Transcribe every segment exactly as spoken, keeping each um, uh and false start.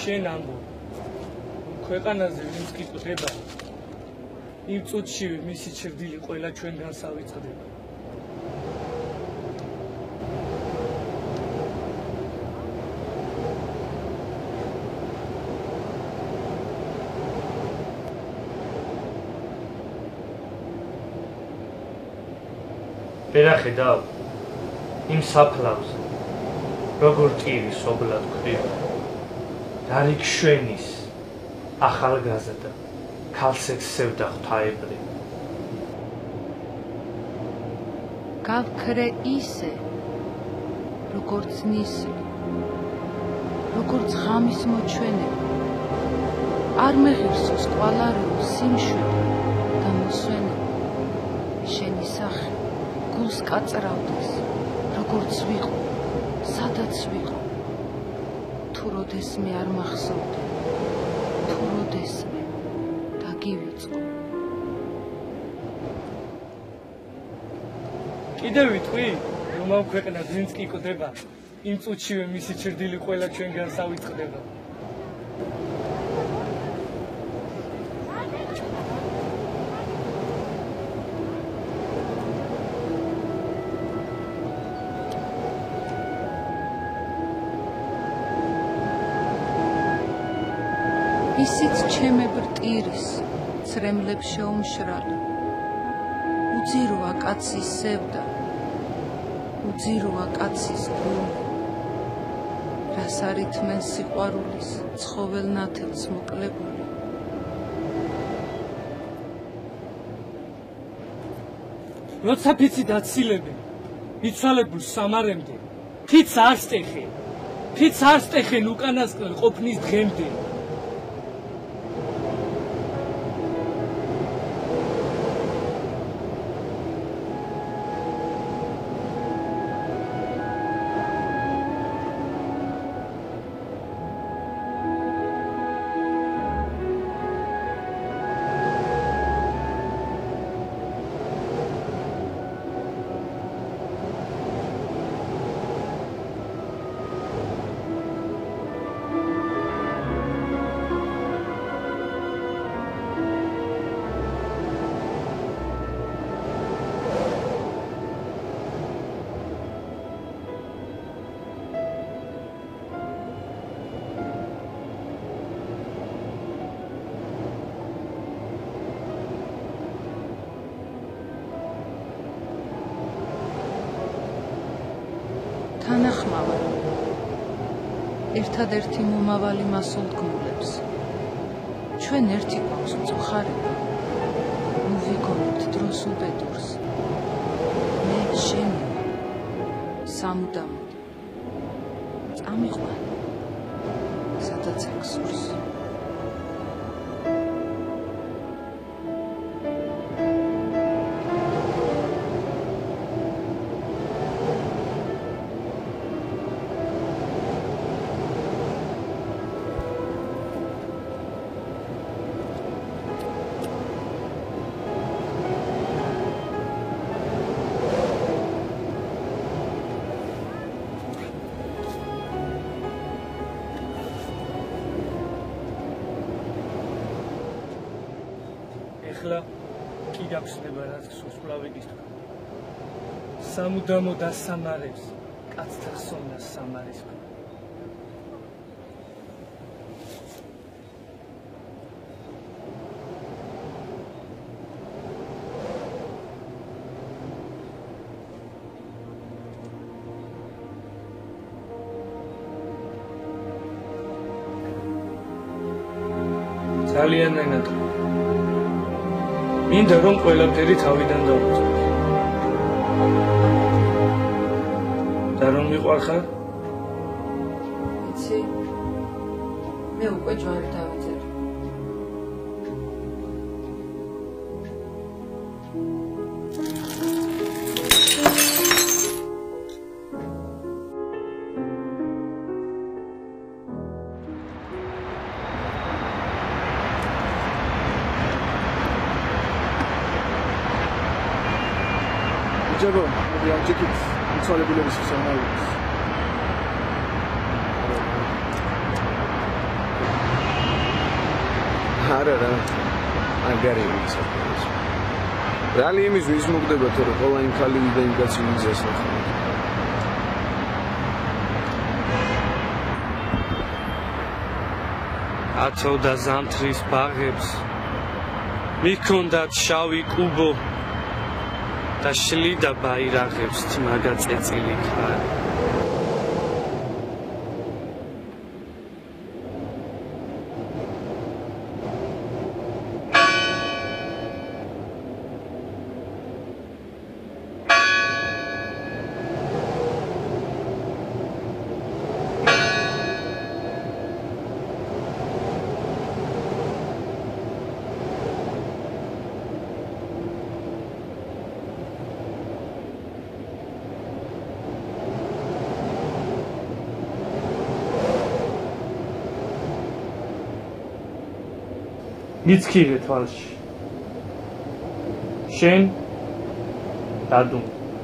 შენ ამბობ ქვეყანაზე ვინც გიყდება იმ წუთშივე მისი ჩრდილი ყველა ჩვენგან სავიწყდება ვერა ხედავ იმ საფლავს როგორ ტირის ობლად ქვრივ დარიგ შვენის ახალგაზრდა ქალს ეცევდა ღვთაებრივ გავქრე ისე როგორც ნისლი როგორც ღამის მოჩვენები არ მეღირსოს კვალარეულ სიმშვიდე და მოსვენები შენი სახე გულს კაწრავდეს როგორც ვიყო სადაც ვიყო თუ როდესმე არ მახსოვდი თუ როდესმე დაგივიწყო კიდევ ვიტყვი რომ ამ ქვეყნად ვინც კი კვდება იმ წუთშივე მისი ჩრდილი ყველა ჩვენგან სავიწყდება ისიც ჩემებრ ტირის ცრემლებს შეუმშრალი უძიროა კაცის სევდა უძიროა კაცის გული რას არითმენ სიყვარულის ცხოველ ნათელს მოკლებული როცა ფიცი დაცილები იცვალებულ სამარემდე ფიც არ სტეხენ ფიც არ სტეხენ უკანასკნელ ყოფნის დღემდე თანახმავა ერთადერთი მომავალი მასულდგმულებს ჩვენ ერთი გვაქვს მწუხარება ნუ ვიგონებთ დროს უბედურს მე შენი სამუდამოდ წამიყვან სადაც ექსურს ეხლა კი გაგხსნება რაც სულსვლავების თქვა სამუდამო დასამარებს კაცთა სონას სამარის თქვა ძალიან ენატრა მინდა რომ ყველაფერი თავიდან დავუწყო და რომ მიყვარხარ იცი მე უკვე ჯვარი დავიწერე ჯებო, მე ამ ჯეკით მიცვალებულების შესაძლებლობას. არა რა. მაგარი ვიცი. რალი იმისთვის მოგდება თორე ყველა იმ ხალივი და იმ კაცი ვიზას ნახე. აწევდა ზამთრის ბაღებს მიქონდათ შავი კუბო და შლიდა ბაირაღებს თმაგა წეწილი ქარი. მიცქირე თვალში შენ დადუ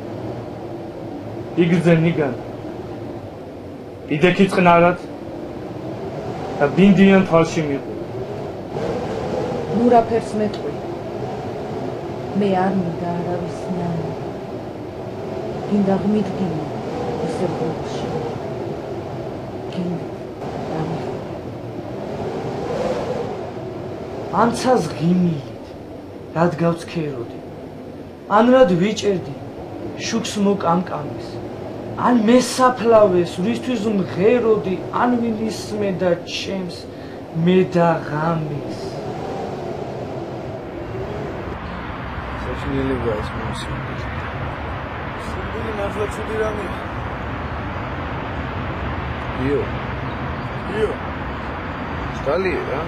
იგრძე ნიგან იდექი წყნარად და ბინდიან თვალში მიყო ნურაფერს მეტყვი მე არ მინდა არავის ნანა გინდა ღმითგინო ესე ბოლში გინდა ანცას ღიმილით რად გავცქეროდი ან რად ვიჭერდი შუქს მოკამკამეს ან მესაფლავეს რისთვის მღეროდი ან ვილისმე და ჩემს მე და ღამის საშინელება ეს მოსული სულ ნახლა ცუდი რამე იო იო სტალი რა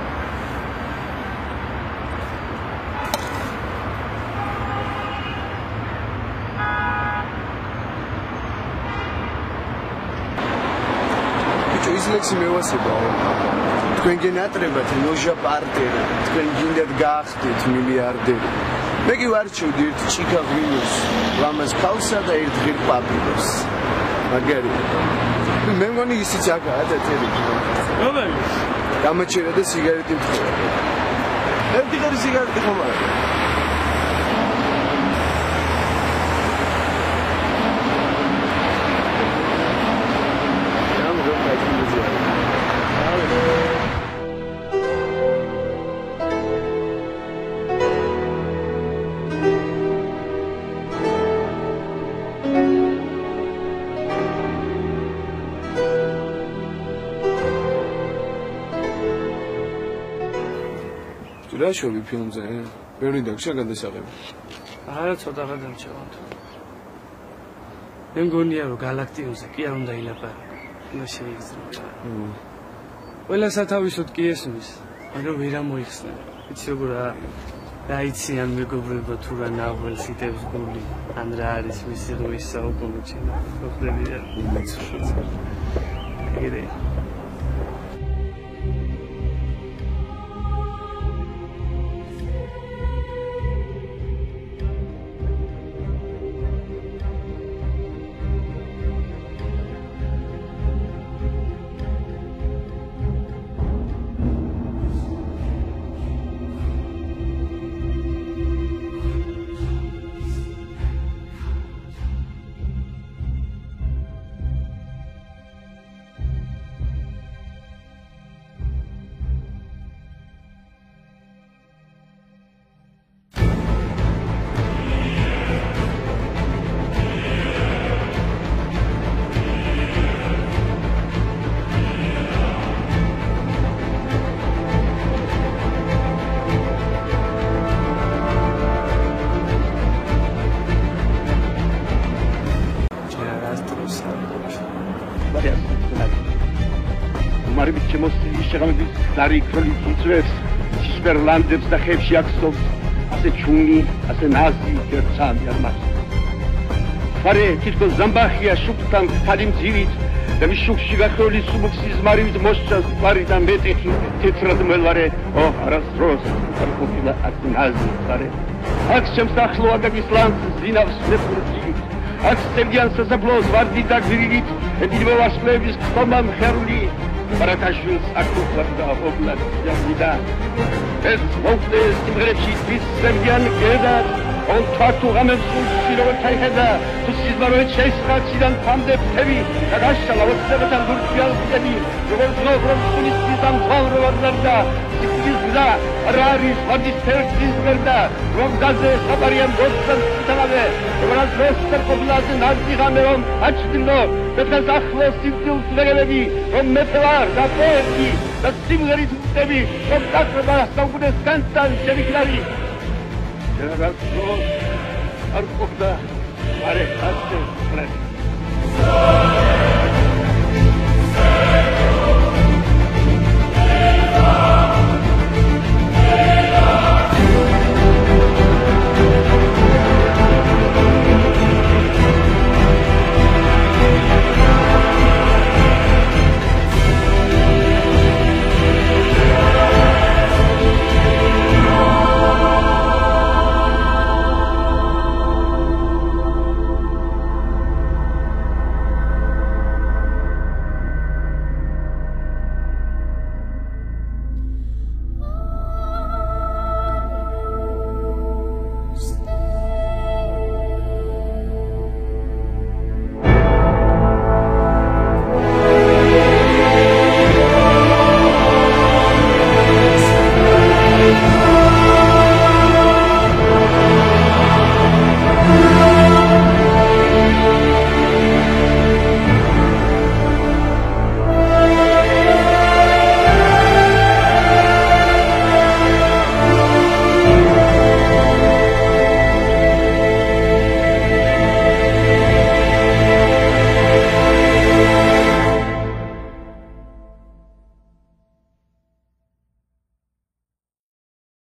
ისლექსი მევასება თქვენ გენატრებათ ნოჟა პარტერი თქვენ გინდათ გაახდეთ მილიარდერი მე კი ვარჩევდი ერთ ჭიქა ღვინოს ლამაზ ქალსა და ერთ ღირ პაპილოს მაგარი მე მგონი ისიც აქაა და წერი რომელი გამაჩერა და სიგარეტი მთხარა ერთი ღირი სიგარეტი ხომ არა რა შოვი ფილმზე? ბევრი დაგშა გადასაღები. არა, ცოტა გადამჭევთ. მე მგონია რომ გალაქტიონზე კი არ უნდა ილაპარაკო. უნდა შეიგრძნო. ყველა სათავისოდ კი ესმის, მაგრამ ვერ ამოიხსნება. იცი როგორ რაიციან მეგობრებო თუ რა ნაღველს იტევს გული, ან რა არის მისი ღმის საუკუნეჩინა. ხდები რა. იგივე. Дариквали იწვევს სისპერლანდებს და ხებში აქსობს ასე ჩუნი, ასე ნაზი კერცამი არ მას. ხარე თითქოს ზამბახია შუქთან ქალი მძივით და მის შუქში გახეული სუმუქსის მარივით მოსწას ფარი და მეტეხი თეთრად მელვარე ო არასდროს არ ყოფილა აქ ნაზი ხარე. აქ ჩემს ახლო აგების ლანს ზინავს ნეფურცით აქ სტებიან სასაფლაოს ვარდით და გვირილით ედიმე ვარსკვლევის ხტომა მხერული ბარათაშვილს აკუთვნდა ოპლატია ეს მოხდა სიმღერებში თვისებიან გედარ on თართუ გამემსულში როგორ ჩაიხედა თუ სიზმაროეთ შეისხაციდან თამდე ფები და გაშალა ოცნებათან ლურჯიალები როგორ ზოგრომ სულის სიზამ ზავროვარ და სიკლის გზა რა არის ვადის თერგის გერდა რომ გაზე საპარიან გოცან სიტალავე როგორც როსტერ კობლაზე ნაზიღამე რომ აჩდინო და დღეს ახლოს სიმწილს ვეგელები რომ მეფე ვარ და პოეტი და სიმღერის მტები რომ დახრება საუკუნეს განცან შევიკლარი Gerardo Arcoda, Mare Haste, Fred.